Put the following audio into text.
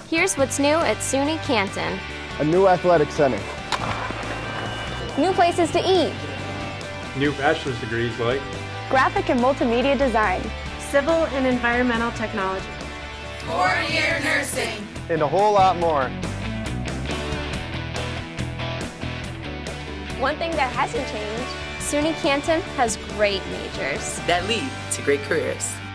Here's what's new at SUNY Canton. A new athletic center. New places to eat. New bachelor's degrees like Graphic and multimedia design. Civil and environmental technology. 4-year nursing. And a whole lot more. One thing that hasn't changed, SUNY Canton has great majors That lead to great careers.